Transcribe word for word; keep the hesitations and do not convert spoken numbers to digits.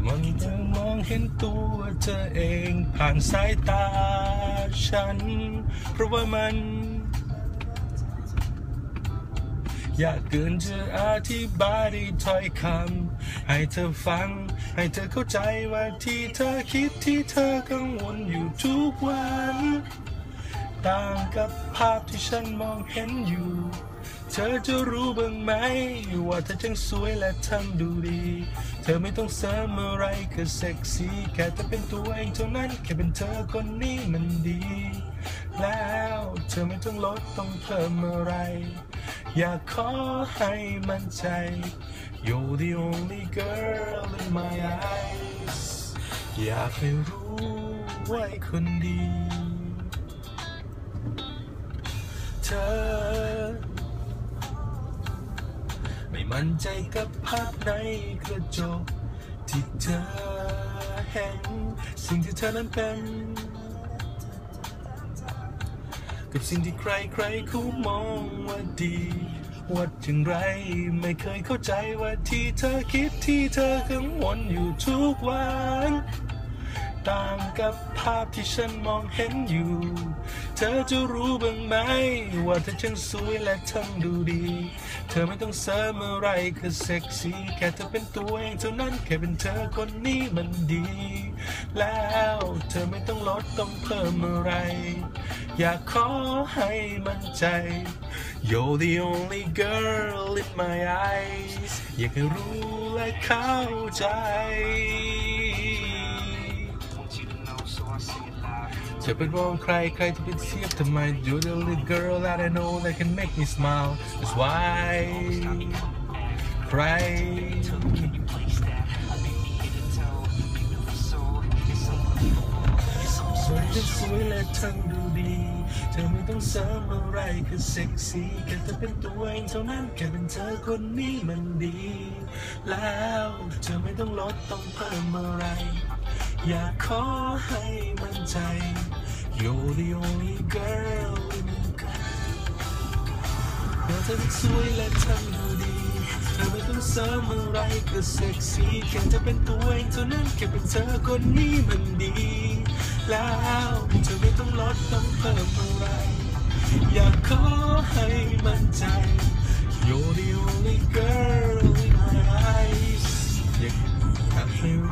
มันจะมองเห็นตัวเธอเองผ่านสายตาฉันเพราะว่ามันอยากเกินจะอธิบายด้วยถ้อยคำให้เธอฟังให้เธอเข้าใจว่าที่เธอคิดที่เธอกังวลอยู่ทุกวันต่างกับภาพที่ฉันมองเห็นอยู่เธอจะรู้บ้างไหมว่าเธอช่างสวยและทั้งดูดีเธอไม่ต้องเสริมอะไรก็เซ็กซี่แค่จะเป็นตัวเองเท่านั้นแค่เป็นเธอคนนี้มันดีแล้วเธอไม่ต้องลดต้องเพิ่มอะไรอยากขอให้มั่นใจ You're the only girl in my eyes อยากให้รู้ไว้คนดีเธอไม่มั่นใจกับภาพในกระจกที่เธอเห็นสิ่งที่เธอนั้นเป็นกับสิ่งที่ใครใครเขามองว่าดีว่าอย่างไรไม่เคยเข้าใจว่าที่เธอคิดที่เธอกังวลอยู่ทุกวันต่างกับภาพที่ฉันมองเห็นอยู่เธอจะรู้บ้างไหมว่าเธอช่างสวยและทั้งดูดีเธอไม่ต้องเสริมอะไรคือเซ็กซี่แค่เธอเป็นตัวเองเท่านั้นแค่เป็นเธอคนนี้มันดีแล้วเธอไม่ต้องลดต้องเพิ่มอะไรอยากขอให้มั่นใจ You're the only girl in my eyes อยากให้รู้และเข้าใจจะเป็นมองใครใครจะเป็นเทียบทำไม You're the only girl that I know that can make me smile That's why ใครสวยจะสวยและทั้งดูดีเธอไม่ต้องเสริมอะไรคือเซ็กซี่แค่เธอเป็นตัวเองเท่านั้นแค่เป็นเธอคนนี้มันดีแล้วเธอไม่ต้องลดต้องเพิ่มอะไรอยากขอให้มั่นใจ You're the only girl เธอทั้งสวยและทั้งดูดีเธอไม่ต้องเสริมอะไรก็เซ็กซี่แค่เธอเป็นตัวเองเท่านั้นแค่เป็นเธอคนนี้มันดีแล้วเธอไม่ต้องลดต้องเพิ่มอะไรอยากขอให้มั่นใจ You're the only girl in my eyes อยากให้